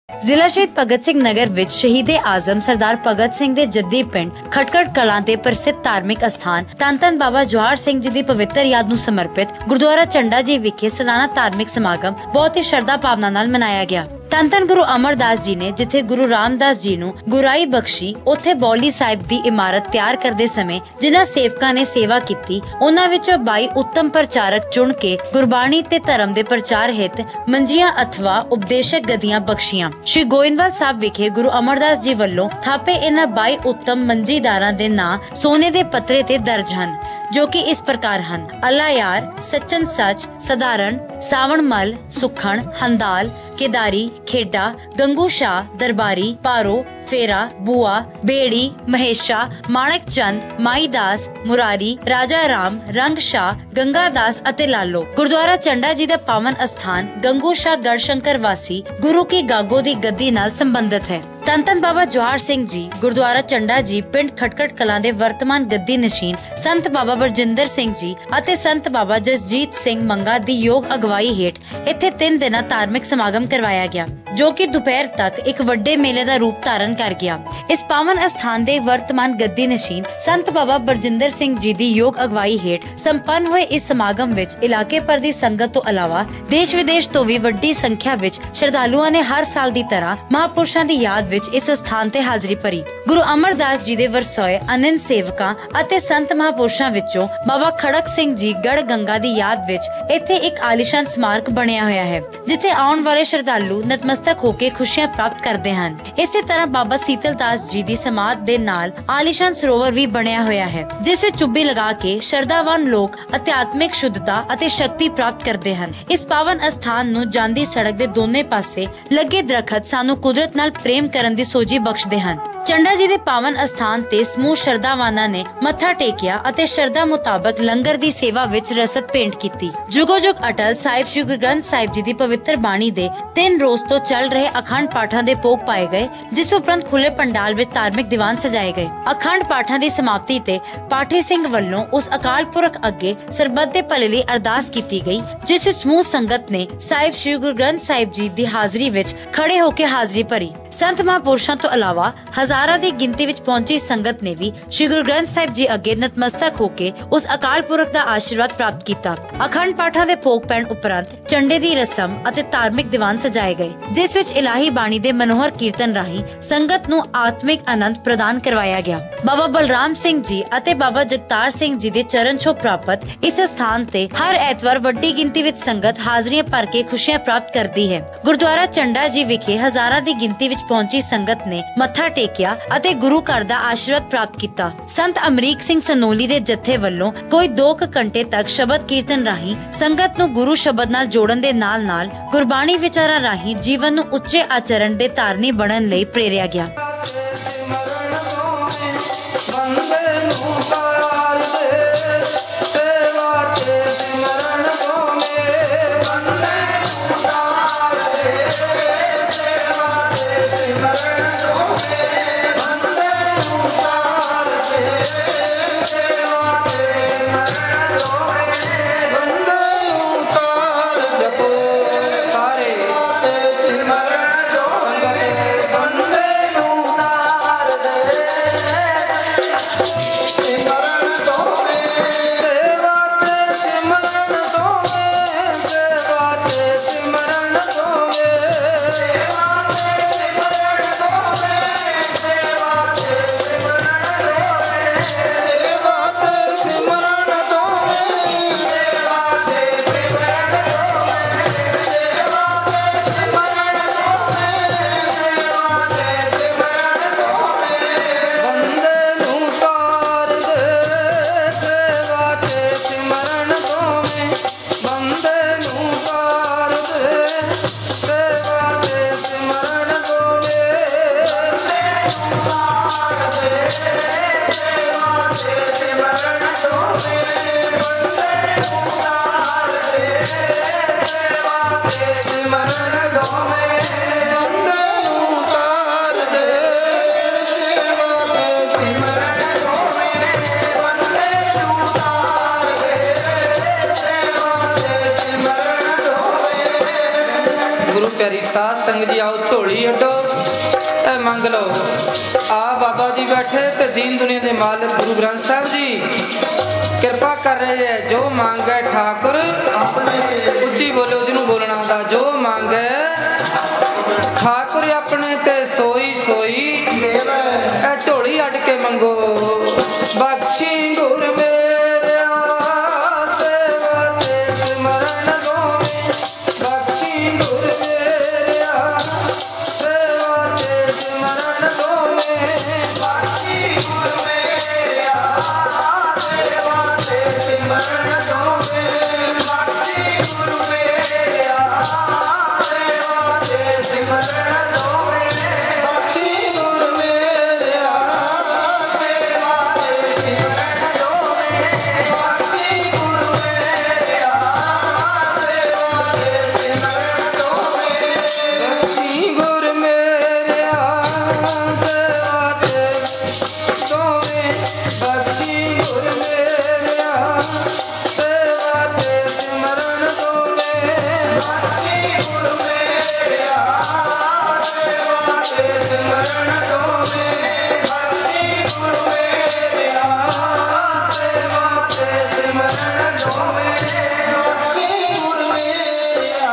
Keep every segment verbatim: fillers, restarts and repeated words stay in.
ਜ਼ਿਲ੍ਹਾ ਸ਼ਹੀਦ ਭਗਤ ਸਿੰਘ ਨਗਰ ਵਿੱਚ ਸ਼ਹੀਦੇ ਆਜ਼ਮ ਸਰਦਾਰ ਭਗਤ ਸਿੰਘ ਦੇ ਜੱਦੀ ਪਿੰਡ ਖਟਕੜ ਕਲਾਂ ਦੇ ਪ੍ਰਸਿੱਧ ਧਾਰਮਿਕ ਅਸਥਾਨ ਧੰਨ ਧੰਨ ਬਾਬਾ ਜਵਾਹਰ ਸਿੰਘ ਜੀ ਦੀ ਪਵਿੱਤਰ ਯਾਦ ਨੂੰ ਸਮਰਪਿਤ ਗੁਰਦੁਆਰਾ ਝੰਡਾ ਜੀ ਵਿਖੇ ਸਾਲਾਨਾ ਧਾਰਮਿਕ ਸਮਾਗਮ ਬਹੁਤ ਹੀ ਸ਼ਰਧਾ ਭਾਵਨਾ ਨਾਲ ਮਨਾਇਆ ਗਿਆ। ਧੰਨ ਧੰਨ ਗੁਰੂ ਅਮਰਦਾਸ ਜੀ ਨੇ ਜਿੱਥੇ ਗੁਰੂ ਰਾਮਦਾਸ ਜੀ ਨੂੰ ਗੁਰਾਈ ਬਖਸ਼ੀ, ਉੱਥੇ ਬੌਲੀ ਸਾਹਿਬ ਦੀ ਇਮਾਰਤ ਤਿਆਰ ਕਰਦੇ ਸਮੇਂ ਜਿਨ੍ਹਾਂ ਸੇਵਕਾਂ ਨੇ ਸੇਵਾ ਕੀਤੀ, ਉਹਨਾਂ ਵਿੱਚੋਂ ਬਾਈ ਉੱਤਮ ਪ੍ਰਚਾਰਕ ਚੁਣ ਕੇ ਗੁਰਬਾਣੀ ਤੇ ਧਰਮ ਦੇ ਪ੍ਰਚਾਰ ਹਿੱਤ ਮੰਜੀਆਂ ਅਥਵਾ ਉਪਦੇਸ਼ਕ ਗਦੀਆਂ ਬਖਸ਼ੀਆਂ। ਸ਼੍ਰੀ ਗੋਇੰਦਵਾਲ ਸਾਹਿਬ ਵਿਖੇ ਗੁਰੂ ਅਮਰਦਾਸ ਜੀ ਵੱਲੋਂ ਥਾਪੇ ਇਹਨਾਂ ਬਾਈ ਉੱਤਮ ਮੰਜੀਦਾਰਾਂ ਦੇ ਨਾਂ ਸੋਨੇ ਦੇ ਪੱਤਰੇ ਤੇ ਦਰਜ ਹਨ, ਜੋ ਕਿ ਇਸ ਪ੍ਰਕਾਰ ਹਨ: ਅੱਲਾ ਯਾਰ, ਸੱਚਨ ਸੱਚ, ਸਧਾਰਨ, ਸਾਵਣ ਮਲ, ਸੁਖਣ, ਹੰਦਾਲ, केदारी, खेडा, गंगू शाह, दरबारी, पारो, फेरा, बुआ, बेड़ी, महेशा, माणक चंद, माईदास, मुरारी, राजा राम, रंग शाह, गंगादास अते लालो। गुरुद्वारा झंडा जी दा पावन अस्थान गंगू शाह गढ़शंकर वासी गुरु की गागो दी गद्दी नाल संबंधित है। ਧੰਨ ਧੰਨ ਬਾਬਾ ਜਵਾਹਰ ਸਿੰਘ ਜੀ ਗੁਰਦੁਆਰਾ ਝੰਡਾ ਜੀ ਪਿੰਡ ਖਟਕੜ ਕਲਾਂ ਦੇ ਵਰਤਮਾਨ ਗੱਦੀ ਨਸ਼ੀਨ ਸੰਤ ਬਾਬਾ ਬਰਜਿੰਦਰ ਸਿੰਘ ਜੀ ਅਤੇ ਸੰਤ ਬਾਬਾ ਜਸਜੀਤ ਸਿੰਘ ਮੰਗਾ ਦੀ ਯੋਗ ਅਗਵਾਈ ਹੇਠ ਇੱਥੇ ਤਿੰਨ ਦਿਨਾਂ ਧਾਰਮਿਕ ਸਮਾਗਮ ਕਰਵਾਇਆ ਗਿਆ, ਜੋ ਕਿ ਦੁਪਹਿਰ ਤੱਕ ਇੱਕ ਵੱਡੇ ਮੇਲੇ ਦਾ ਰੂਪ ਧਾਰਨ ਕਰ ਗਿਆ। ਇਸ ਪਾਵਨ ਅਸਥਾਨ ਦੇ ਵਰਤਮਾਨ ਗੱਦੀ ਨਸ਼ੀਨ ਸੰਤ ਬਾਬਾ ਬਰਜਿੰਦਰ ਸਿੰਘ ਜੀ ਦੀ ਯੋਗ ਅਗਵਾਈ ਹੇਠ ਸੰਪੰਨ ਹੋਏ ਇਸ ਸਮਾਗਮ ਵਿੱਚ ਇਲਾਕੇ ਭਰ ਦੀ ਸੰਗਤ ਤੋਂ ਇਲਾਵਾ ਦੇਸ਼ ਵਿਦੇਸ਼ ਤੋਂ ਵੀ ਵੱਡੀ ਸੰਖਿਆ ਵਿੱਚ ਸ਼ਰਧਾਲੂਆਂ ਨੇ ਹਰ ਸਾਲ ਦੀ ਤਰ੍ਹਾਂ ਮਹਾਂਪੁਰਸ਼ਾਂ ਦੀ ਯਾਦ ਇਸ ਸਥਾਨ ਤੇ ਹਾਜ਼ਰੀ ਭਰੀ। ਗੁਰੂ ਅਮਰਦਾਸ ਜੀ ਦੇ ਵਰਸੋਏ ਅਨੰਦ ਸੇਵਕਾਂ ਅਤੇ ਸੰਤ ਮਹਾਂਪੁਰਸ਼ਾਂ ਵਿੱਚੋਂ ਬਾਬਾ ਖੜਕ ਸਿੰਘ ਜੀ ਗੜ ਗੰਗਾ ਦੀ ਯਾਦ ਵਿੱਚ ਇੱਥੇ ਇੱਕ ਆਲੀਸ਼ਾਨ ਸਮਾਰਕ ਬਣਿਆ ਹੋਇਆ ਹੈ, ਜਿੱਥੇ ਆਉਣ ਵਾਲੇ ਸ਼ਰਧਾਲੂ ਨਤਮਸਤਕ ਹੋ ਕੇ ਖੁਸ਼ੀਆਂ ਪ੍ਰਾਪਤ ਕਰਦੇ ਹਨ। ਇਸੇ ਤਰ੍ਹਾਂ ਬਾਬਾ ਸੀਤਲਦਾਸ ਜੀ ਦੀ ਸਮਾਧ ਦੇ ਨਾਲ ਆਲੀਸ਼ਾਨ ਸਰੋਵਰ ਵੀ ਬਣਿਆ ਹੋਇਆ ਹੈ, ਜਿਸ ਵਿੱਚ ਚੁੱਭੀ ਲਗਾ ਕੇ ਸ਼ਰਧਾਵਾਨ ਲੋਕ ਅਧਿਆਤਮਿਕ ਸ਼ੁੱਧਤਾ ਅਤੇ ਸ਼ਕਤੀ ਪ੍ਰਾਪਤ ਕਰਦੇ ਹਨ। ਇਸ ਪਾਵਨ ਅਸਥਾਨ ਨੂੰ ਜਾਂਦੀ ਸੜਕ ਦੇ ਦੋਨੇ ਪਾਸੇ ਲੱਗੇ ਦਰਖਤ ਸਾਨੂੰ ਕੁਦਰਤ ਨਾਲ ਪ੍ਰੇਮ ਕਰਨ ਦੀ ਸੋਝੀ ਬਖਸ਼ਦੇ ਹਨ। ਝੰਡਾ ਜੀ ਦੇ ਪਾਵਨ ਅਸਥਾਨ ਤੇ ਸਮੂਹ ਸ਼ਰਧਾਵਾਨਾਂ ਨੇ ਮੱਥਾ ਟੇਕਿਆ ਅਤੇ ਸ਼ਰਧਾ ਮੁਤਾਬਕ ਲੰਗਰ ਦੀ ਸੇਵਾ ਵਿੱਚ ਰਸਦ ਭੇਂਟ ਕੀਤੀ। ਜੁਗੋ ਜੁਗ ਅਟਲ ਸਾਹਿਬ ਸ਼੍ਰੀ ਗੁਰੂ ਗ੍ਰੰਥ ਸਾਹਿਬ ਜੀ ਦੀ ਪਵਿੱਤਰ ਬਾਣੀ ਦੇ ਤਿੰਨ ਰੋਜ਼ ਤੋਂ ਚੱਲ ਰਹੇ ਅਖੰਡ ਪਾਠਾਂ ਦੇ ਭੋਗ ਪਾਏ ਗਏ, ਜਿਸ ਉਪਰੰਤ ਖੁੱਲੇ ਪੰਡਾਲ ਵਿੱਚ ਧਾਰਮਿਕ ਦੀਵਾਨ ਸਜਾਏ ਗਏ। ਅਖੰਡ ਪਾਠਾਂ ਦੀ ਸਮਾਪਤੀ ਤੇ ਪਾਠੀ ਸਿੰਘ ਵੱਲੋਂ ਉਸ ਅਕਾਲ ਪੁਰਖ ਅੱਗੇ ਸਰਬੱਤ ਦੇ ਭਲੇ ਲਈ ਅਰਦਾਸ ਕੀਤੀ ਗਈ, ਜਿਸ ਵਿੱਚ ਸਮੂਹ ਸੰਗਤ ਨੇ ਸਾਹਿਬ ਸ਼੍ਰੀ ਗੁਰੂ ਗ੍ਰੰਥ ਸਾਹਿਬ ਜੀ ਦੀ ਹਾਜ਼ਰੀ ਵਿੱਚ ਖੜੇ ਹੋ ਕੇ ਹਾਜ਼ਰੀ ਭਰੀ। ਸੰਤ ਮਹਾਂਪੁਰਸ਼ਾਂ ਤੋਂ ਇਲਾਵਾ ਹਜ਼ਾਰਾਂ ਦੀ ਗਿਣਤੀ ਵਿੱਚ ਪਹੁੰਚੀ ਸੰਗਤ ਨੇ ਵੀ ਸ਼੍ਰੀ ਗੁਰੂ ਗ੍ਰੰਥ ਸਾਹਿਬ ਜੀ ਅੱਗੇ ਨਤਮਸਤਕ ਹੋ ਕੇ ਉਸ ਅਕਾਲ ਪੁਰਖ ਦਾ ਆਸ਼ੀਰਵਾਦ ਪ੍ਰਾਪਤ ਕੀਤਾ। ਅਖੰਡ ਪਾਠਾਂ ਦੇ ਭੋਗ ਪੈਣ ਉਪਰੰਤ ਝੰਡੇ ਦੀ ਰਸਮ ਅਤੇ ਧਾਰਮਿਕ ਦੀਵਾਨ ਸਜਾਏ ਗਏ, ਜਿਸ ਵਿੱਚ ਇਲਾਹੀ ਬਾਣੀ ਦੇ ਮਨੋਹਰ ਕੀਰਤਨ ਰਾਹੀਂ ਸੰਗਤ ਨੂੰ ਆਤਮਿਕ ਆਨੰਦ ਪ੍ਰਦਾਨ ਕਰਵਾਇਆ ਗਿਆ। ਬਾਬਾ ਬਲਰਾਮ ਸਿੰਘ ਜੀ ਅਤੇ ਬਾਬਾ ਜਗਤਾਰ ਸਿੰਘ ਜੀ ਦੇ ਚਰਨ ਛੋਹ ਪ੍ਰਾਪਤ ਇਸ ਸਥਾਨ ਤੇ ਹਰ ਐਤਵਾਰ ਵੱਡੀ ਗਿਣਤੀ ਵਿੱਚ ਸੰਗਤ ਹਾਜ਼ਰੀਆਂ ਭਰ ਕੇ ਖੁਸ਼ੀਆਂ ਪ੍ਰਾਪਤ ਕਰਦੀ ਹੈ। ਗੁਰਦੁਆਰਾ ਝੰਡਾ ਜੀ ਵਿਖੇ ਹਜ਼ਾਰਾਂ ਦੀ ਗਿਣਤੀ ਵਿੱਚ ਪਹੁੰਚੀ ਸੰਗਤ ਨੇ ਮੱਥਾ ਟੇਕਿਆ ਅਤੇ ਗੁਰੂ ਘਰ ਦਾ ਆਸ਼ੀਰਵਾਦ ਪ੍ਰਾਪਤ ਕੀਤਾ। ਸੰਤ ਅਮਰੀਕ ਸਿੰਘ ਸਨੋਲੀ ਦੇ ਜਥੇ ਵੱਲੋਂ ਕੋਈ ਦੋ ਕੁ ਘੰਟੇ ਤੱਕ ਸ਼ਬਦ ਕੀਰਤਨ ਰਾਹੀਂ ਸੰਗਤ ਨੂੰ ਗੁਰੂ ਸ਼ਬਦ ਨਾਲ ਜੋੜਨ ਦੇ ਨਾਲ ਨਾਲ ਗੁਰਬਾਣੀ ਵਿਚਾਰਾਂ ਰਾਹੀਂ ਜੀਵਨ ਨੂੰ ਉੱਚੇ ਆਚਰਣ ਦੇ ਧਾਰਨੀ ਬਣਨ ਲਈ ਪ੍ਰੇਰਿਆ ਗਿਆ। ਬੰਦੇ ਨੂੰ साध संग जी आओ झोली अड्डो ए मंग लो। आ बाबा जी बैठे ते दीन दुनिया के मालिक गुरु ग्रंथ साहब जी कृपा कर रहे है। जो मांगे ठाकुर उच्ची बोलो जिन्हों बोलना आंदा। जो मांगे ठाकुर अपने ते सोई सोई ए झोली अड के मंगो। बख्शी गुर मेरा सेवा ते सिमरन गोवे। बख्शी गुर मेरा सेवा ते सिमरन गोवे। बख्शी गुर मेरा सेवा ते सिमरन गोवे। बख्शी गुर मेरा सेवा ते सिमरन गोवे। बख्शी गुर मेरा सेवा ते सिमरन गोवे। बख्शी गुर मेरा सेवा ते सिमरन गोवे। बख्शी गुर मेरा सेवा ते गोवे। बख्शी गुर मेरा सेवा ते सिमरन गोवे। बख्शी गुर मेरा सेवा ते सिमरन गोवे। बख्शी गुर मेरा सेवा ते सिमरन गोवे। बख्शी गुर मेरा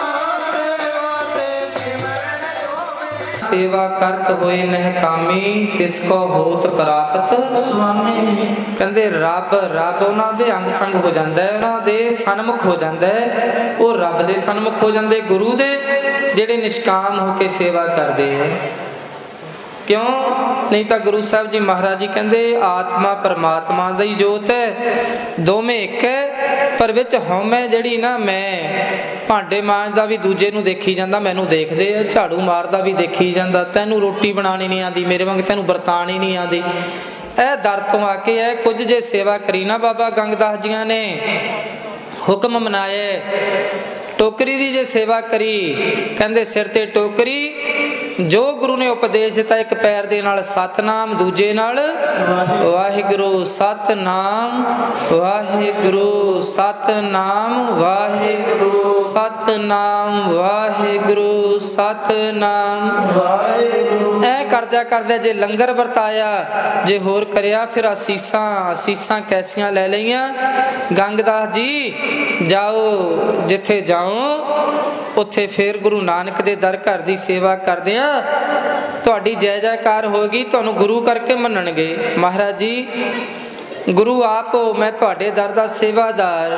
सेवा ते सिमरन गोवे। सेवा करत होए नह कामी तिसको होत प्राप्त स्वामी। कहंदे रब रब उन्हां दे अंग संग हो जांदा है, उन्हां दे सन्मुख हो जांदा है। वो रब दे सन्मुख हो जांदे गुरु दे जेड़े निष्काम होके सेवा करदे है। क्यों नहीं तो गुरु साहब जी महाराज जी कहंदे आत्मा परमात्मा दी जोत है, दोवें एक है। पर विच हउमੈ जिहड़ी ना मैं भांडे मांजदा भी दूजे नूं देखी जांदा, मैनू देखदे आ। झाड़ू मारदा भी देखी जांदा, तैनू रोटी बनानी नहीं आंदी, मेरे वांग तैनू बरतानी नहीं आंदी। ਇਹ ਦਰ ਤੋਂ ਆ ਕੇ ਹੈ ਕੁਝ ਜੇ ਸੇਵਾ ਕਰੀ ਨਾ ਬਾਬਾ ਗੰਗਦਾਸ ਜੀਆਂ ਨੇ ਹੁਕਮ ਮਨਾਏ। ਟੋਕਰੀ ਦੀ ਜੇ ਸੇਵਾ ਕਰੀ ਕਹਿੰਦੇ ਸਿਰ ਤੇ ਟੋਕਰੀ ਜੋ ਗੁਰੂ ਨੇ ਉਪਦੇਸ਼ ਦਿੱਤਾ, ਇੱਕ ਪੈਰ ਦੇ ਨਾਲ ਸਤਨਾਮ, ਦੂਜੇ ਨਾਲ ਵਾਹਿਗੁਰੂ। ਸਤਨਾਮ ਵਾਹਿਗੁਰੂ, ਸਤਨਾਮ ਵਾਹਿਗੁਰੂ, ਸਤਨਾਮ ਵਾਹਿਗੁਰੂ, ਸਤਨਾਮ ਵਾਹਿਗੁਰੂ। ਐ ਕਰਦਿਆਂ ਕਰਦਿਆਂ ਜੇ ਲੰਗਰ ਵਰਤਾਇਆ, ਜੇ ਹੋਰ ਕਰਿਆ ਫਿਰ ਅਸੀਸਾਂ ਅਸੀਸਾਂ ਕੈਸੀਆਂ ਲੈ ਲਈਆਂ। ਗੰਗਦਾਸ ਜੀ ਜਾਓ ਜਿੱਥੇ ਜਾਓ ਉੱਥੇ ਫਿਰ ਗੁਰੂ ਨਾਨਕ ਦੇ ਦਰ ਘਰ ਦੀ ਸੇਵਾ ਕਰਦੇ ਆ, ਤੁਹਾਡੀ ਜੈ ਜੈਕਾਰ ਹੋਏਗੀ, ਤੁਹਾਨੂੰ ਗੁਰੂ ਕਰਕੇ ਮੰਨਣਗੇ। ਮਹਾਰਾਜ ਜੀ ਗੁਰੂ ਆਪ ਹੋ, ਮੈਂ ਤੁਹਾਡੇ ਦਰ ਦਾ ਸੇਵਾਦਾਰ।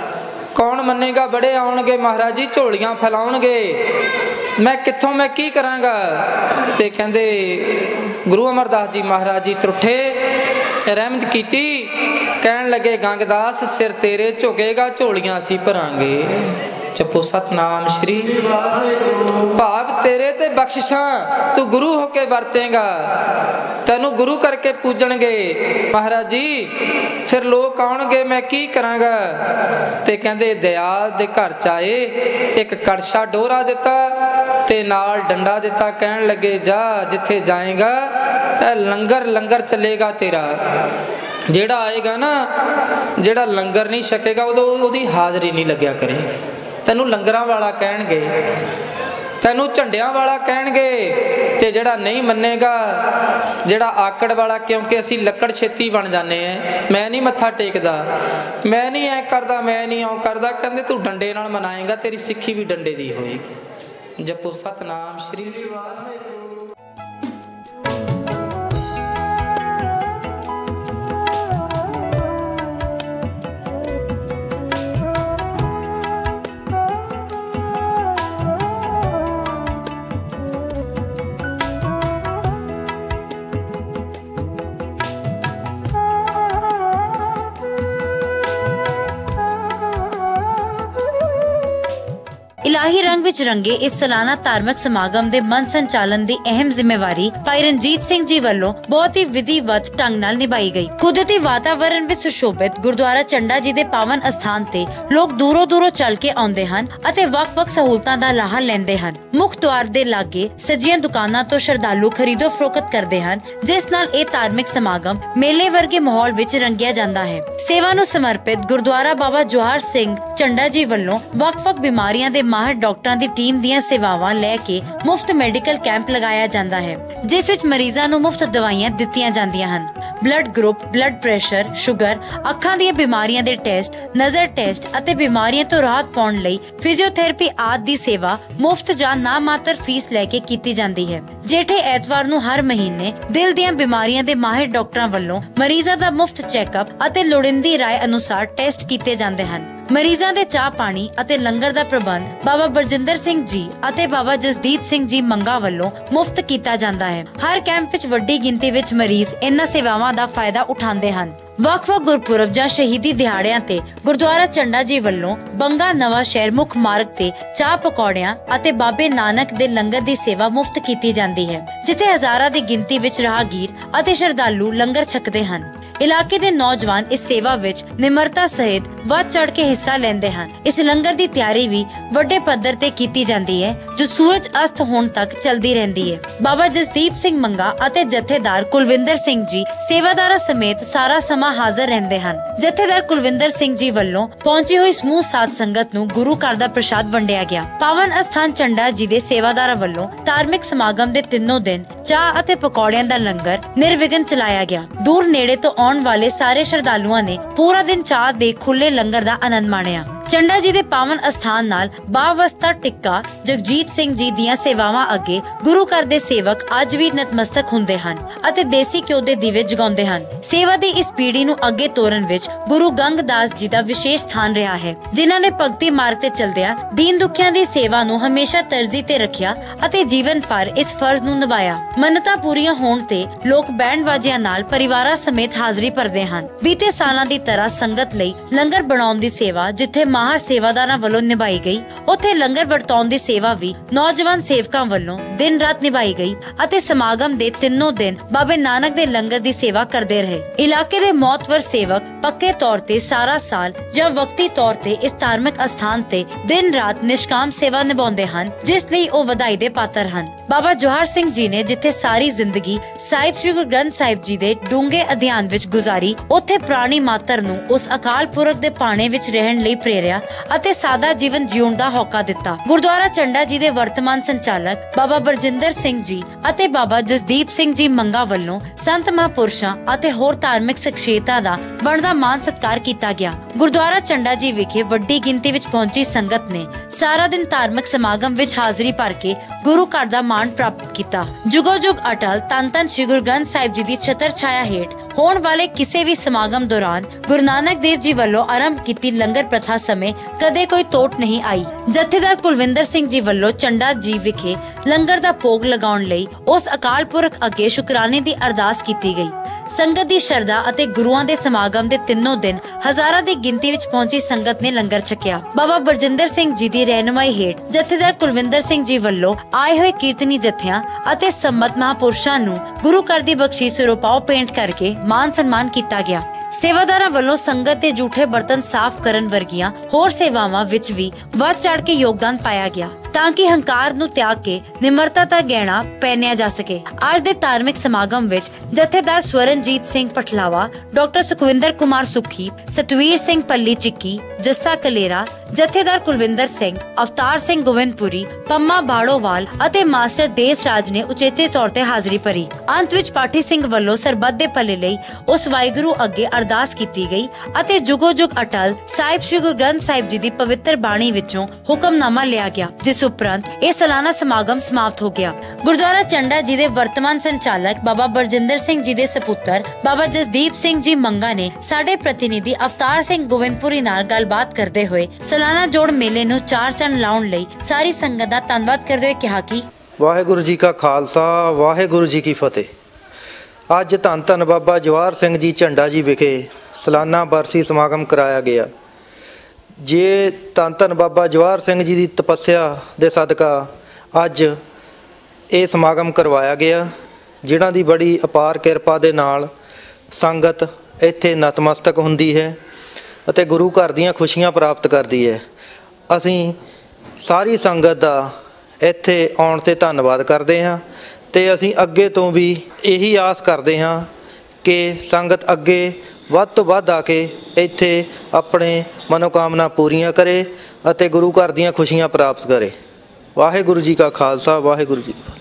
ਕੌਣ ਮੰਨੇਗਾ? ਬੜੇ ਆਉਣਗੇ ਮਹਾਰਾਜ ਜੀ, ਝੋਲੀਆਂ ਫੈਲਾਉਣਗੇ। ਮੈਂ ਕਿੱਥੋਂ ਮੈਂ ਕੀ ਕਰਾਂਗਾ? ਤੇ ਕਹਿੰਦੇ ਗੁਰੂ ਅਮਰਦਾਸ ਜੀ ਮਹਾਰਾਜ ਜੀ ਤਰੁੱਠੇ, ਰਹਿਮਤ ਕੀਤੀ, ਕਹਿਣ ਲੱਗੇ ਗੰਗਦਾਸ ਸਿਰ ਤੇਰੇ ਝੁਕੇਗਾ, ਝੋਲੀਆਂ ਅਸੀਂ ਭਰਾਂਗੇ। जपो सतनाम श्री वाहिगुरू। भाव तेरे ते बख्शिशां तू गुरु होके वरतेगा, तेनू गुरु करके पूजणगे। महाराज जी फिर लोग आउणगे, मैं की करांगा? ते कहंदे दयाल दे घर च आए, एक कड़छा डोरा दिता ते नाल डंडा दिता। कहण लगे जा जिथे जाएगा लंगर लंगर चलेगा तेरा। जेड़ा आएगा ना, जेड़ा लंगर नहीं छकेगा उदों उहदी हाज़री नहीं लग्या करे। तैनू लंगरां वाला कहणगे, तैनू झंडियां वाला कहणगे। ते जेड़ा नहीं मन्नेगा, जेड़ा आकड़ वाला, क्योंकि असी लकड़ छेती बन जाने हैं। मैं नहीं मत्था टेकदा, मैं नहीं ऐ करदा, मैं नहीं औ करदा। कहंदे तू डंडे नाल मनाएगा, तेरी सिक्खी भी डंडे दी होएगी। जपो सतनाम श्री वाहिगुरू। इलाही रंग विच रंगे इस सालाना धार्मिक समागम दे मन संचालन दी अहम जिम्मेवारी भाई रणजीत सिंह जी वालों बहुत ही विधिवत ढंग नाल निभाई गई। कुदरती वातावरण विच सुशोभित गुरुद्वारा चंडा जी दे पावन अस्थान ते लोग दूरों दूरों चल के आउंदे हन अते वख-वख सहूलतां दा लाहा लैंदे हन। मुख द्वार दे लागे सजियां दुकानां तो श्रद्धालु खरीदो फरोख्त करदे हन, जिस नाल इह धार्मिक समागम मेले वर्गे माहौल विच रंगिया जांदा है। सेवा नूं समर्पित गुरुद्वारा बाबा जोहार सिंह चंडा जी वालों वख-वख बीमारियां दे माहिर डॉक्टर ਡਾਕਟਰਾਂ ਦੀ ਟੀਮ ਦੀਆਂ ਸੇਵਾਵਾਂ ਲੈ ਕੇ ਮੁਫਤ ਮੈਡੀਕਲ ਕੈਂਪ ਲਗਾਇਆ ਜਾਂਦਾ ਹੈ, ਜਿਸ ਵਿੱਚ ਮਰੀਜ਼ਾਂ ਨੂੰ ਮੁਫਤ ਦਵਾਈਆਂ ਦਿੱਤੀਆਂ ਜਾਂਦੀਆਂ ਹਨ। Blood group, blood pressure, sugar, ਅੱਖਾਂ ਦੀਆਂ ਬਿਮਾਰੀਆਂ ਦੇ ਟੈਸਟ, ਨਜ਼ਰ ਟੈਸਟ ਅਤੇ ਬਿਮਾਰੀਆਂ ਤੋਂ ਰਾਹਤ ਪਾਉਣ ਲਈ ਫਿਜ਼ੀਓਥੈਰੇਪੀ ਆਦਿ ਦੀ ਸੇਵਾ ਮੁਫਤ ਜਾਂ ਨਾ ਮਾਤਰ ਫੀਸ ਲੈ ਕੇ ਕੀਤੀ ਜਾਂਦੀ ਹੈ। ਜੇਠੇ ਐਤਵਾਰ ਨੂੰ ਹਰ ਮਹੀਨੇ ਦਿਲ ਦੀਆਂ ਬਿਮਾਰੀਆਂ ਦੇ ਮਾਹਿਰ ਡਾਕਟਰਾਂ ਵੱਲੋਂ ਮਰੀਜ਼ਾਂ ਦਾ ਮੁਫਤ ਚੈੱਕਅਪ ਅਤੇ ਲੋੜੀਂਦੀ ਰਾਏ ਅਨੁਸਾਰ ਟੈਸਟ ਕੀਤੇ ਜਾਂਦੇ ਹਨ। ਮਰੀਜ਼ਾਂ ਦੇ ਚਾਹ ਪਾਣੀ ਅਤੇ ਲੰਗਰ ਦਾ ਪ੍ਰਬੰਧ ਬਾਬਾ ਬਰਜਿੰਦਰ ਸਿੰਘ ਜੀ ਅਤੇ ਬਾਬਾ ਜਸਦੀਪ ਸਿੰਘ ਜੀ ਮੰਗਾ ਵੱਲੋਂ ਮੁਫਤ ਕੀਤਾ ਜਾਂਦਾ ਹੈ। ਹਰ ਕੈਂਪ ਵਿੱਚ ਵੱਡੀ ਗਿਣਤੀ ਵਿੱਚ ਮਰੀਜ਼ ਇਹਨਾਂ ਸੇਵਾਵਾਂ ਦਾ ਫਾਇਦਾ ਉਠਾਉਂਦੇ ਹਨ। ਵੱਖ-ਵੱਖ ਗੁਰਪੁਰਬ ਜਾਂ ਸ਼ਹੀਦੀ ਦਿਹਾੜਿਆਂ ਤੇ ਗੁਰਦੁਆਰਾ ਝੰਡਾ ਜੀ ਵੱਲੋਂ ਬੰਗਾ ਨਵਾਂ ਸ਼ਹਿਰ ਮੁੱਖ ਮਾਰਗ ਤੇ ਚਾਹ ਪਕੌੜਿਆਂ ਅਤੇ ਬਾਬੇ ਨਾਨਕ ਦੇ ਲੰਗਰ ਦੀ ਸੇਵਾ ਮੁਫਤ ਕੀਤੀ ਜਾਂਦੀ ਹੈ, ਜਿੱਥੇ ਹਜ਼ਾਰਾਂ ਦੀ ਗਿਣਤੀ ਵਿੱਚ ਰਾਹਗੀਰ ਅਤੇ ਸ਼ਰਧਾਲੂ ਲੰਗਰ ਛਕਦੇ ਹਨ। ਇਲਾਕੇ ਦੇ ਨੌਜਵਾਨ ਇਸ ਸੇਵਾ ਵਿੱਚ ਨਿਮਰਤਾ ਸਹਿਤ ਵੱਧ ਚੜ ਕੇ ਹਿੱਸਾ ਲੈਂਦੇ ਹਨ। ਇਸ ਲੰਗਰ ਦੀ ਤਿਆਰੀ ਵੀ ਵੱਡੇ ਪੱਧਰ ਤੇ ਕੀਤੀ ਜਾਂਦੀ ਹੈ, ਜੋ ਸੂਰਜ ਅਸਤ ਹੋਣ ਤੱਕ ਚੱਲਦੀ ਰਹਿੰਦੀ ਹੈ। ਬਾਬਾ ਜਸਦੀਪ ਸਿੰਘ ਮੰਗਾ ਅਤੇ ਜਥੇਦਾਰ ਕੁਲਵਿੰਦਰ ਸਿੰਘ ਜੀ ਸੇਵਾਦਾਰਾਂ ਸਮੇਤ ਸਾਰਾ ਸਮਾਂ ਹਾਜ਼ਰ ਰਹਿੰਦੇ ਹਨ। ਜਥੇਦਾਰ ਕੁਲਵਿੰਦਰ ਸਿੰਘ ਜੀ ਵੱਲੋਂ ਪਹੁੰਚੀ ਹੋਈ ਸਮੂਹ ਸਾਧ ਸੰਗਤ ਨੂੰ ਗੁਰੂ ਘਰ ਦਾ ਪ੍ਰਸ਼ਾਦ ਵੰਡਿਆ ਗਿਆ। ਪਾਵਨ ਅਸਥਾਨ ਝੰਡਾ ਜੀ ਦੇ ਸੇਵਾਦਾਰਾਂ ਵੱਲੋਂ ਧਾਰਮਿਕ ਸਮਾਗਮ ਦੇ ਤਿੰਨੋਂ ਦਿਨ ਚਾਹ ਅਤੇ ਪਕੌੜਿਆਂ ਦਾ ਲੰਗਰ ਨਿਰਵਿਘਨ ਚਲਾਇਆ ਗਿਆ। ਦੂਰ ਨੇੜੇ ਤੋਂ ਆਉਣ ਵਾਲੇ ਸਾਰੇ ਸ਼ਰਧਾਲੂਆਂ ਨੇ ਪੂਰਾ ਦਿਨ ਚਾਹ ਦੇ ਖੁੱਲੇ ਲੰਗਰ ਦਾ ਆਨੰਦ ਮਾਣਿਆ। ਝੰਡਾ ਜੀ ਦੇ ਪਾਵਨ ਅਸਥਾਨ ਨਾਲ ਬਾਵਸਤਾ ਟਿੱਕਾ ਜਗਜੀਤ ਸਿੰਘ ਜੀ ਦੀਆਂ ਸੇਵਾਵਾਂ ਅੱਗੇ ਗੁਰੂ ਘਰ ਦੇ ਸੇਵਕ ਅੱਜ ਵੀ ਨਤਮਸਤਕ ਹੁੰਦੇ ਹਨ ਅਤੇ ਦੇਸੀ ਘਿਓ ਦੇ ਦੀਵੇ ਜਗਾਉਂਦੇ ਹਨ। ਸੇਵਾ ਦੀ ਇਸ ਪੀੜ੍ਹੀ ਨੂੰ ਅੱਗੇ ਤੋਰਨ ਵਿੱਚ ਗੁਰੂ ਗੰਗਦਾਸ ਜੀ ਦਾ ਵਿਸ਼ੇਸ਼ ਸਥਾਨ ਰਿਹਾ ਹੈ, ਜਿਨ੍ਹਾਂ ਨੇ ਭਗਤੀ ਮਾਰਗ ਤੇ ਚਲਦਿਆਂ ਦੀਨ ਦੁਖੀਆਂ ਦੀ ਸੇਵਾ ਨੂੰ ਹਮੇਸ਼ਾ ਤਰਜੀਹ ਤੇ ਰੱਖਿਆ ਅਤੇ ਜੀਵਨ ਭਰ ਇਸ ਫਰਜ਼ ਨੂੰ ਨਿਭਾਇਆ। ਮੰਨਤਾਂ ਪੂਰੀਆਂ ਹੋਣ ਤੇ ਲੋਕ ਬੈਂਡ ਬਾਜਿਆਂ ਨਾਲ ਪਰਿਵਾਰਾਂ ਸਮੇਤ ਹਾਜ਼ਰੀ ਭਰਦੇ ਹਨ। ਬੀਤੇ ਸਾਲਾਂ ਦੀ ਤਰ੍ਹਾਂ ਸੰਗਤ ਲਈ ਲੰਗਰ ਬਣਾਉਣ ਦੀ ਸੇਵਾ ਜਿੱਥੇ ਮਾਹਰ ਸੇਵਾਦਾਰਾਂ ਵੱਲੋਂ ਨਿਭਾਈ ਗਈ, ਉੱਥੇ ਲੰਗਰ ਵਰਤਾਉਣ ਦੀ ਸੇਵਾ ਵੀ ਨੌਜਵਾਨ ਸੇਵਕਾਂ ਵੱਲੋਂ ਦਿਨ ਰਾਤ ਨਿਭਾਈ ਗਈ ਅਤੇ ਸਮਾਗਮ ਦੇ ਤਿੰਨੋਂ ਦਿਨ ਬਾਬੇ ਨਾਨਕ ਦੇ ਲੰਗਰ ਦੀ ਸੇਵਾ ਕਰਦੇ ਰਹੇ। ਇਲਾਕੇ ਦੇ ਮੌਤਵਰ ਸੇਵਕ ਪੱਕੇ ਤੌਰ ਤੇ ਸਾਰਾ ਸਾਲ ਜਾਂ ਵਕਤੀ ਤੌਰ ਤੇ ਇਸ ਧਾਰਮਿਕ ਅਸਥਾਨ ਤੇ ਦਿਨ ਰਾਤ ਨਿਸ਼ਕਾਮ ਸੇਵਾ ਨਿਭਾਉਂਦੇ ਹਨ, ਜਿਸ ਲਈ ਉਹ ਵਧਾਈ ਦੇ ਪਾਤਰ ਹਨ। ਬਾਬਾ ਜਵਾਹਰ ਸਿੰਘ ਜੀ ਨੇ ਜਿੱਥੇ ਸਾਰੀ ਜ਼ਿੰਦਗੀ ਸਾਹਿਬ ਸ੍ਰੀ ਗੁਰੂ ਗ੍ਰੰਥ ਸਾਹਿਬ ਜੀ ਦੇ ਡੂੰਘੇ ਅਧਿਐਨ ਵਿੱਚ ਗੁਜ਼ਾਰੀ, ਉੱਥੇ ਪ੍ਰਾਣੀ ਮਾਤਰ ਨੂੰ ਉਸ ਅਕਾਲ ਪੁਰਖ ਦੇ ਭਾਣੇ ਵਿੱਚ ਰਹਿਣ ਲਈ ਪ੍ਰੇਰਿਆ ਅਤੇ ਸਾਦਾ ਜੀਵਨ ਜਿਉਣ ਦਾ ਹੋਕਾ ਦਿੱਤਾ। ਗੁਰਦੁਆਰਾ ਝੰਡਾ ਜੀ ਦੇ ਵਰਤਮਾਨ ਸੰਚਾਲਕ ਬਾਬਾ ਬਰਜਿੰਦਰ ਸਿੰਘ ਜੀ ਅਤੇ ਬਾਬਾ ਜਸਦੀਪ ਸਿੰਘ ਜੀ ਮੰਗਾ ਵੱਲੋਂ ਸੰਤ ਮਹਾਂਪੁਰਸ਼ਾਂ ਅਤੇ ਹੋਰ ਧਾਰਮਿਕ ਸ਼ਖਸੀਅਤਾਂ ਦਾ ਬਣਦਾ ਮਾਨ ਸਤਿਕਾਰ ਕੀਤਾ ਗਿਆ। ਗੁਰਦੁਆਰਾ ਝੰਡਾ ਜੀ ਵਿਖੇ ਵੱਡੀ ਗਿਣਤੀ ਵਿੱਚ ਪਹੁੰਚੀ ਸੰਗਤ ਨੇ ਸਾਰਾ ਦਿਨ ਧਾਰਮਿਕ ਸਮਾਗਮ ਵਿੱਚ ਹਾਜ਼ਰੀ ਭਰ ਕੇ ਗੁਰੂ ਘਰ ਦਾ ਮਾਣ ਪ੍ਰਾਪਤ ਕੀਤਾ। ਜੁਗੋ ਜੁਗ ਅਟਲ ਧੰਨ ਧੰਨ ਸ੍ਰੀ ਗੁਰੂ ਗ੍ਰੰਥ ਸਾਹਿਬ ਜੀ ਦੀ ਛਤਰ ਛਾਇਆ ਹੇਠ ਹੋਣ ਵਾਲੇ ਕਿਸੇ ਵੀ ਸਮਾਗਮ ਦੌਰਾਨ ਗੁਰੂ ਨਾਨਕ ਦੇਵ ਜੀ ਵੱਲੋਂ ਆਰੰਭ ਕੀਤੀ ਲੰਗਰ ਪ੍ਰਥਾ ਸਮੇਂ ਕਦੇ ਕੋਈ ਤੋਟ ਨਹੀਂ ਆਈ। ਜਥੇਦਾਰ ਕੁਲਵਿੰਦਰ ਸਿੰਘ ਜੀ ਵੱਲੋਂ ਝੰਡਾ ਜੀ ਵਿਖੇ ਲੰਗਰ ਦਾ ਭੋਗ ਲਗਾਉਣ ਲਈ ਉਸ ਅਕਾਲ ਪੁਰਖ ਅੱਗੇ ਸ਼ੁਕਰਾਨੇ ਦੀ ਅਰਦਾਸ ਕੀਤੀ ਗਈ। ਸੰਗਤ ਦੀ ਸ਼ਰਧਾ ਅਤੇ ਗੁਰੂਆਂ ਦੇ ਸਮਾਗਮ ਦੇ ਤਿੰਨੋਂ ਦਿਨ ਹਜ਼ਾਰਾਂ ਦੀ ਗਿਣਤੀ ਵਿੱਚ ਪਹੁੰਚੀ ਸੰਗਤ ਨੇ ਲੰਗਰ ਛਕਿਆ। ਬਾਬਾ ਬਰਜਿੰਦਰ ਸਿੰਘ ਜੀ ਦੀ ਰਹਿਨੁਮਾਈ ਹੇਠ ਜਥੇਦਾਰ ਕੁਲਵਿੰਦਰ ਸਿੰਘ ਜੀ ਵੱਲੋਂ ਆਏ ਹੋਏ ਕੀਰਤਨੀ ਜਥਿਆਂ ਅਤੇ ਸੰਮਤ ਮਹਾਂਪੁਰਸ਼ਾਂ ਨੂੰ ਗੁਰੂ ਘਰ ਦੀ ਬਖਸ਼ਿਸ਼ ਰੁਪਾਓ ਭੇਂਟ ਕਰਕੇ ਮਾਨ ਸਨਮਾਨ ਕੀਤਾ ਗਿਆ। ਸੇਵਾਦਾਰਾਂ ਵੱਲੋਂ ਸੰਗਤ ਦੇ ਝੂਠੇ ਬਰਤਨ ਸਾਫ਼ ਕਰਨ ਵਰਗੀਆਂ ਹੋਰ ਸੇਵਾਵਾਂ ਵਿੱਚ ਵੀ ਵੱਧ ਚੜ ਕੇ ਯੋਗਦਾਨ ਪਾਇਆ ਗਿਆ, ਤਾਂ ਕਿ ਹੰਕਾਰ ਨੂੰ ਤਿਆਗ ਕੇ ਨਿਮਰਤਾ ਦਾ ਗਹਿਣਾ ਪਹਿਨਿਆ ਜਾ ਸਕੇ। ਅੱਜ ਦੇ ਧਾਰਮਿਕ ਸਮਾਗਮ ਵਿੱਚ ਜਥੇਦਾਰ ਸਵਰਨਜੀਤ ਸਿੰਘ ਪਟਲਾਵਾ, ਡਾਕਟਰ ਸੁਖਵਿੰਦਰ ਕੁਮਾਰ ਸੁਖੀ, ਸਤਵੀਰ ਸਿੰਘ ਪੱਲੀ ਚਿੱਕੀ, ਜੱਸਾ ਕਲੇਰਾ, ਜਥੇਦਾਰ ਕੁਲਵਿੰਦਰ ਸਿੰਘ, ਅਵਤਾਰ ਸਿੰਘ ਗੋਵਿੰਦਪੁਰੀ, ਪੰਮਾ ਬਾੜੋਵਾਲ ਅਤੇ ਮਾਸਟਰ ਦੇਸ ਰਾਜ ਨੇ ਉਚੇਤੇ ਤੌਰ ਤੇ ਹਾਜ਼ਰੀ ਭਰੀ। ਅੰਤ ਵਿੱਚ ਪਾਠੀ ਸਿੰਘ ਵੱਲੋਂ ਸਰਬੱਤ ਦੇ ਭਲੇ ਲਈ ਉਸ ਵਾਹਿਗੁਰੂ ਅੱਗੇ ਅਰਦਾਸ ਕੀਤੀ ਗਈ ਅਤੇ ਜੁਗੋ ਜੁਗ ਅਟਲ ਸਾਹਿਬ ਸ੍ਰੀ ਗੁਰੂ ਗ੍ਰੰਥ ਸਾਹਿਬ ਜੀ ਦੀ ਪਵਿੱਤਰ ਬਾਣੀ ਵਿੱਚੋਂ ਹੁਕਮਨਾਮਾ ਲਿਆ ਗਿਆ, ਜਿਸ ਉਪਰੰਤ ਇਹ ਸਾਲਾਨਾ ਸਮਾਗਮ ਸਮਾਪਤ ਹੋ ਗਿਆ। ਗੁਰਦੁਆਰਾ ਝੰਡਾ ਜੀ ਦੇ ਵਰਤਮਾਨ ਸੰਚਾਲਕ ਬਾਬਾ ਬਰਜਿੰਦਰ ਸਿੰਘ ਜੀ ਦੇ ਸਪੁੱਤਰ ਬਾਬਾ ਜਸਦੀਪ ਸਿੰਘ ਜੀ ਮੰਗਾ ਨੇ ਸਾਡੇ ਪ੍ਰਤੀਨਿਧੀ ਅਵਤਾਰ ਸਿੰਘ ਗੋਵਿੰਦਪੁਰੀ ਨਾਲ ਗੱਲਬਾਤ ਕਰਦੇ ਹੋਏ ਸਾਲਾਨਾ ਜੋੜ ਮੇਲੇ ਨੂੰ ਚਾਰ ਚੰਨ ਲਾਉਣ ਲਈ ਸਾਰੀ ਸੰਗਤ ਦਾ ਧੰਨਵਾਦ ਕਰਦੇ ਹੋਏ ਕਿਹਾ ਕਿ ਵਾਹਿਗੁਰੂ ਜੀ ਕਾ ਖਾਲਸਾ, ਵਾਹਿਗੁਰੂ ਜੀ ਕੀ ਫਤਿਹ। ਅੱਜ ਧੰਨ ਧੰਨ ਬਾਬਾ ਜਵਾਹਰ ਸਿੰਘ ਜੀ ਝੰਡਾ ਜੀ ਵਿਖੇ ਸਾਲਾਨਾ ਬਰਸੀ ਸਮਾਗਮ ਕਰਾਇਆ ਗਿਆ। ਜੇ ਧੰਨ ਧੰਨ ਬਾਬਾ ਜਵਾਹਰ ਸਿੰਘ ਜੀ ਦੀ ਤਪੱਸਿਆ ਦੇ ਸਦਕਾ ਅੱਜ ਇਹ ਸਮਾਗਮ ਕਰਵਾਇਆ ਗਿਆ, ਜਿਨ੍ਹਾਂ ਦੀ ਬੜੀ ਅਪਾਰ ਕਿਰਪਾ ਦੇ ਨਾਲ ਸੰਗਤ ਇੱਥੇ ਨਤਮਸਤਕ ਹੁੰਦੀ ਹੈ ਅਤੇ ਗੁਰੂ ਘਰ ਦੀਆਂ ਖੁਸ਼ੀਆਂ ਪ੍ਰਾਪਤ ਕਰਦੀ ਹੈ। ਅਸੀਂ ਸਾਰੀ ਸੰਗਤ ਦਾ ਇੱਥੇ ਆਉਣ 'ਤੇ ਧੰਨਵਾਦ ਕਰਦੇ ਹਾਂ ਅਤੇ ਅਸੀਂ ਅੱਗੇ ਤੋਂ ਵੀ ਇਹੀ ਆਸ ਕਰਦੇ ਹਾਂ ਕਿ ਸੰਗਤ ਅੱਗੇ ਵੱਧ ਤੋਂ ਵੱਧ ਆ ਕੇ ਇੱਥੇ ਆਪਣੇ ਮਨੋਕਾਮਨਾ ਪੂਰੀਆਂ ਕਰੇ ਅਤੇ ਗੁਰੂ ਘਰ ਦੀਆਂ ਖੁਸ਼ੀਆਂ ਪ੍ਰਾਪਤ ਕਰੇ। ਵਾਹਿਗੁਰੂ ਜੀ ਕਾ ਖਾਲਸਾ ਵਾਹਿਗੁਰੂ ਜੀ ਕੀ ਫਤਿਹ।